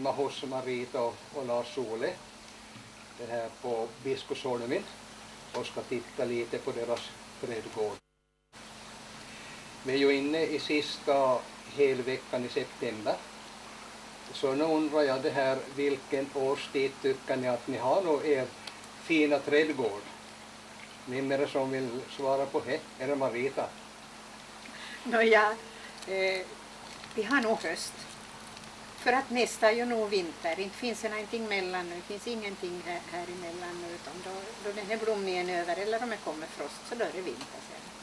hemma hos Marita och Lars Sole det här på Biskopsholmen och ska titta lite på deras trädgård. Vi är ju inne i sista helveckan i september. Så nu undrar jag det här, vilken årstid tycker ni att ni har och er fina trädgård? Vem är det som vill svara på det? Är det Marita? Vi har nog höst. För att nästa är ju nog vinter. Det finns det någonting mellan nu. Det finns ingenting här emellan nu. Utan då den här blomningen är över eller om det kommer frost så då är det vinter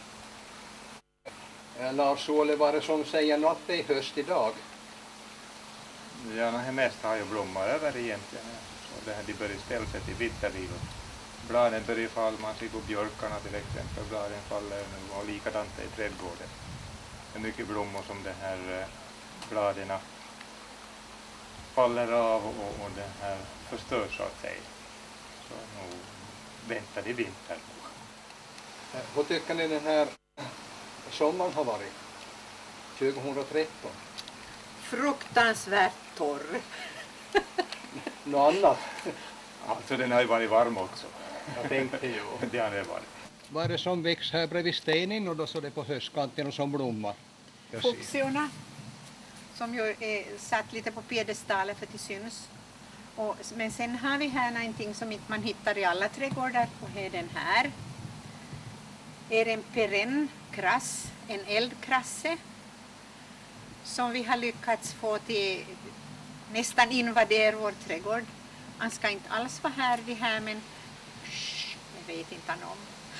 sen. Lars Sole, vad är det som säger något det är höst idag? Ja, det mesta har ju blommor över egentligen. Så det här, de börjar ställa sig till vinterliv. Bladen börjar falla, man ser på björkarna till exempel, bladen faller nu och likadant i trädgården. Det är mycket blommor som det här bladen faller av och det här förstörs så att säga. Så nu väntar det vinter. Hur tycker ni den här sommaren har varit? 2013? Fruktansvärt torr. Något annat? Alltså den har ju varit varm också. Jag tänkte ju. Det har det varit. Vad är det som växer här bredvid stenen och då så det på höstkanten och som blommar? Fuchsiorna som ju är satt lite på piedestalet för att det syns. Men sen har vi här någonting som inte man hittar i alla trädgårdar och det är den här. Är en perenn krass, en eldkrasse som vi har lyckats få till nästan invadera vår trädgård. Han ska inte alls vara här det här men jag vet inte han om.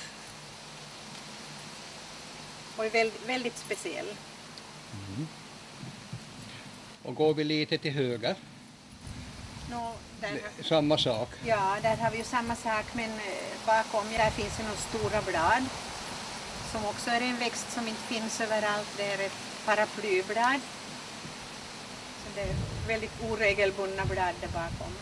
Och är väldigt speciell. Mm. Och går vi lite till höger? Samma sak? Ja, där har vi ju samma sak men bakom där finns det några stora blad som också är en växt som inte finns överallt. Det är ett paraplyblad. Så det är väldigt oregelbundna blad där bakom.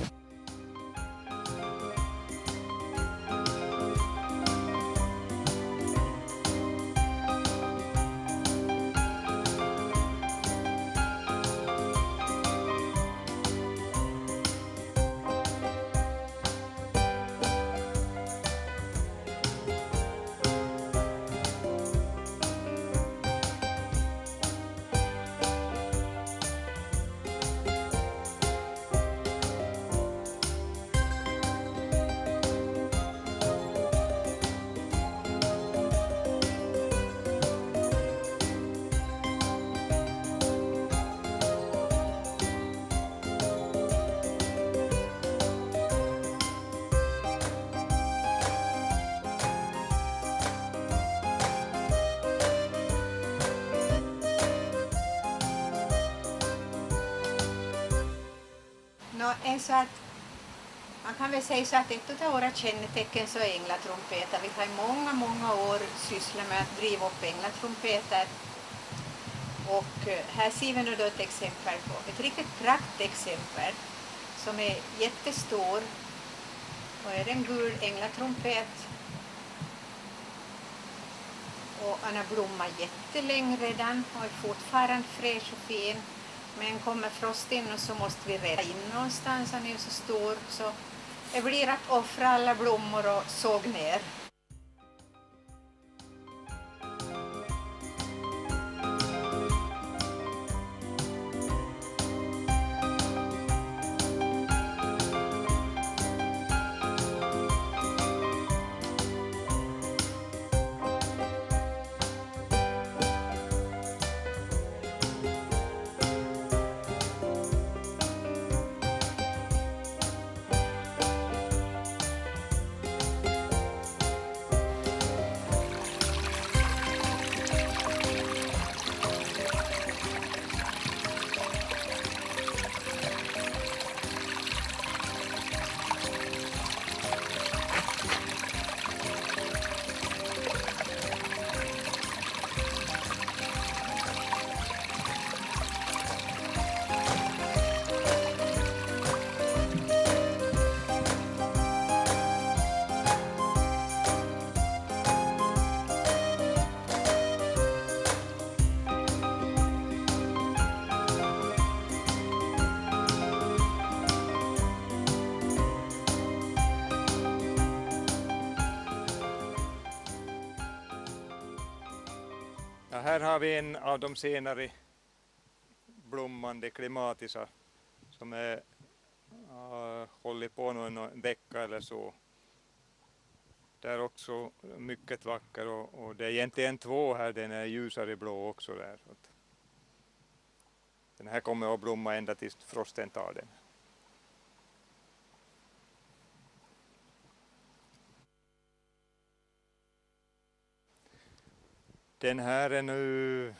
Så att man kan väl säga så att ett av våra kännetecken så är änglatrumpeter. Vi har i många år sysslat med att driva upp änglatrumpeter. Och här ser vi nu då ett exempel på ett riktigt praktexempel som är jättestor. Och är en gul änglatrumpet. Och han har blommat jättelänge redan och är fortfarande fräsch och fin. Men kommer frost in och så måste vi rädda in någonstans, han är ju så stor så det blir att offra alla blommor och såg ner. Ja, här har vi en av de senare blommande klimatisa som är hållit på någon vecka eller så. Det är också mycket vacker och det är egentligen två här, den är ljusare blå också där. Så att den här kommer att blomma ända tills frosten tar den. Den här är nu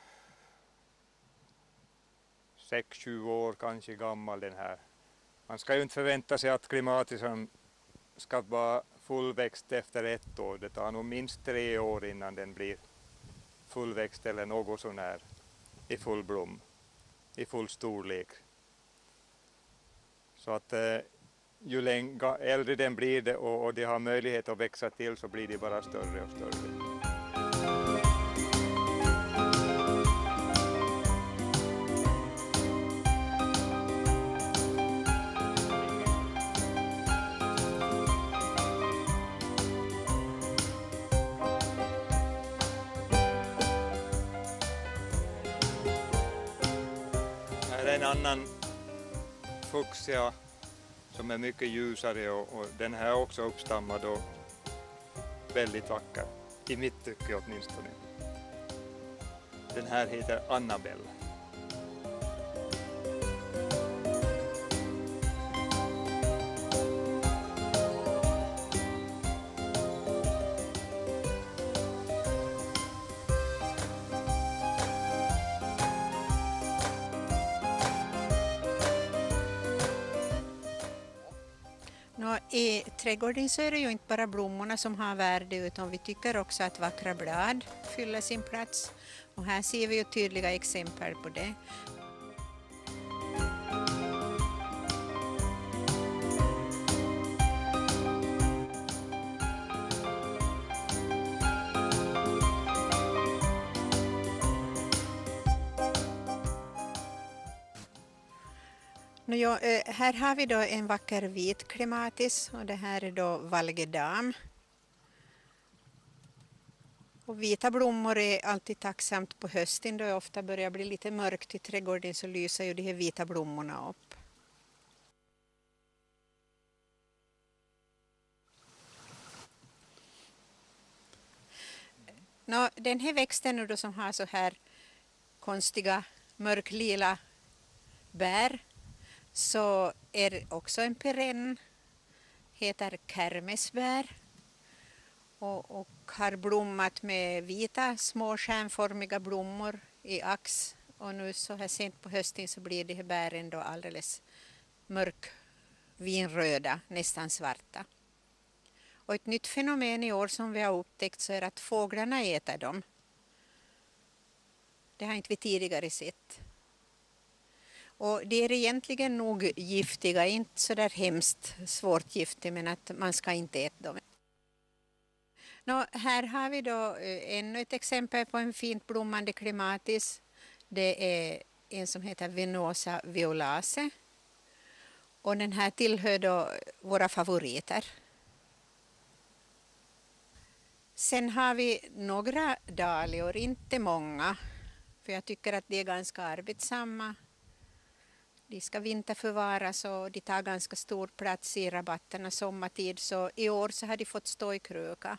6-7 år kanske gammal den här. Man ska ju inte förvänta sig att klimatisan ska vara fullväxt efter 1 år. Det tar nog minst 3 år innan den blir fullväxt eller något sån här i full blom, i full storlek. Så att ju äldre den blir det och de har möjlighet att växa till så blir de bara större och större. En annan fuchsia som är mycket ljusare och den här är också uppstammad och väldigt vacker, i mitt tycke åtminstone. Den här heter Annabelle. I trädgården så är det ju inte bara blommorna som har värde utan vi tycker också att vackra blad fyller sin plats. Och här ser vi ju tydliga exempel på det. Här har vi då en vacker vit klimatis och det här är då valgedam. Och vita blommor är alltid tacksamt på hösten då det ofta börjar bli lite mörkt i trädgården så lyser ju de här vita blommorna upp. Den här växten nu då som har så här konstiga mörklila bär så är också en perenn, heter kermesbär och har blommat med vita små stjärnformiga blommor i ax och nu så här sent på hösten så blir de här bären då alldeles mörk vinröda, nästan svarta. Och ett nytt fenomen i år som vi har upptäckt så är att fåglarna äter dem. Det har inte vi tidigare sett. Och det är egentligen nog giftiga, inte så där hemskt svårt giftiga men att man ska inte äta dem. Här har vi då ännu ett exempel på en fint blommande klimatis. Det är en som heter Venosa violacea. Och den här tillhör då våra favoriter. Sen har vi några dahlior, inte många. För jag tycker att de är ganska arbetsamma. De ska vinterförvaras och de tar ganska stor plats i rabatterna sommartid. Så i år så har de fått stå i kröka.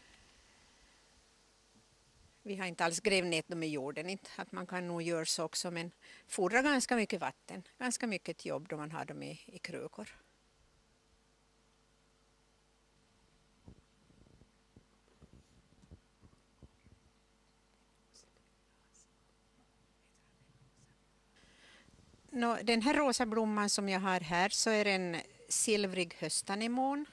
Vi har inte alls grävt ner dem i jorden, inte att man kan nog göra så också, men fordrar ganska mycket vatten, ganska mycket jobb då man har dem i krökor. Den här rosa blomman som jag har här så är en silvrig höstanemon.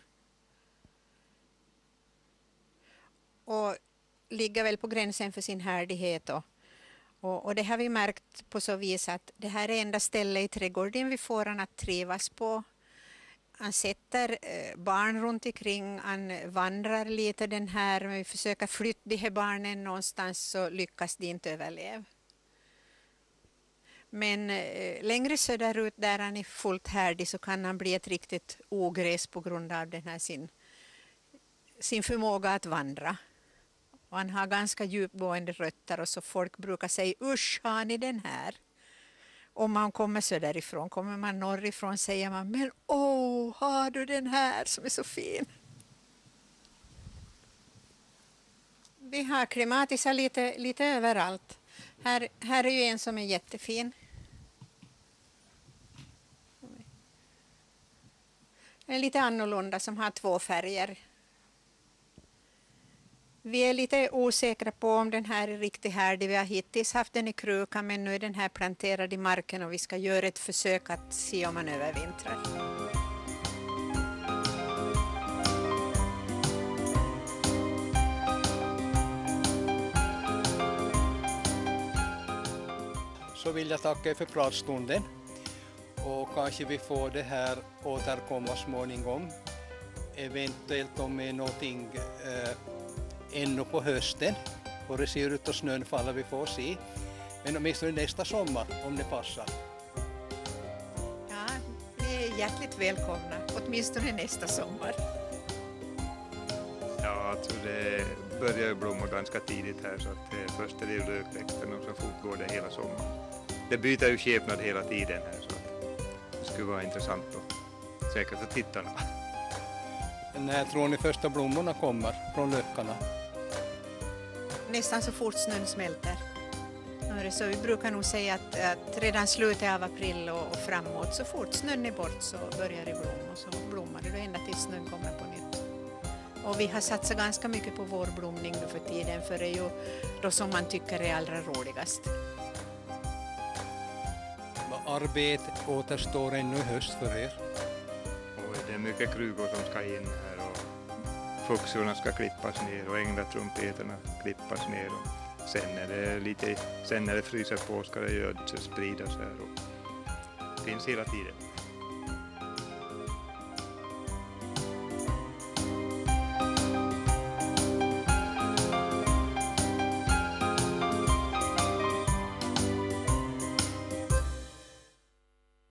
Och ligger väl på gränsen för sin härdighet. Och det har vi märkt på så vis att det här är enda stället i trädgården vi får han att trivas på. Han sätter barn runt omkring, han vandrar lite den här, men vi försöker flytta de här barnen någonstans så lyckas de inte överleva. Men längre söderut där han är fullt härdig så kan han bli ett riktigt ogräs på grund av den här sin förmåga att vandra. Och han har ganska djupgående rötter och så folk brukar säga usch, har ni den här? Om man kommer söderifrån, kommer man norrifrån säger man men har du den här som är så fin? Vi har klimatisar lite överallt. Här är ju en som är jättefin. Den är lite annorlunda som har 2 färger. Vi är lite osäkra på om den här är riktigt härdig. Vi har hittills haft den i krukan men nu är den här planterad i marken och vi ska göra ett försök att se om man övervintrar. Så vill jag tacka för pratstunden och kanske vi får det här återkomma småningom. Eventuellt om det är någonting ännu på hösten och det ser ut att snön faller, vi får se. Men åtminstone nästa sommar om det passar. Ja, ni är hjärtligt välkomna, åtminstone nästa sommar. Ja, alltså det börjar ju blomma ganska tidigt här så att först är det ju lökväxten och så fortgår det hela sommaren. Det byter ju skepnad hela tiden här så att det skulle vara intressant och säkert för tittarna. När tror ni första blommorna kommer från lökarna? Nästan så fort snön smälter. Så vi brukar nog säga att redan slutet av april och framåt, så fort snön är bort så börjar det blomma och så blommar det ända tills snön kommer på nytt. Och vi har satsat ganska mycket på vårblomning nu för tiden, för det är ju då som man tycker är allra roligast. Arbete återstår ännu i höst för er. Och det är mycket krukor som ska in här och fuxorna ska klippas ner och änglatrumpeterna klippas ner. Och sen när det fryser på ska det spridas här och finns hela tiden.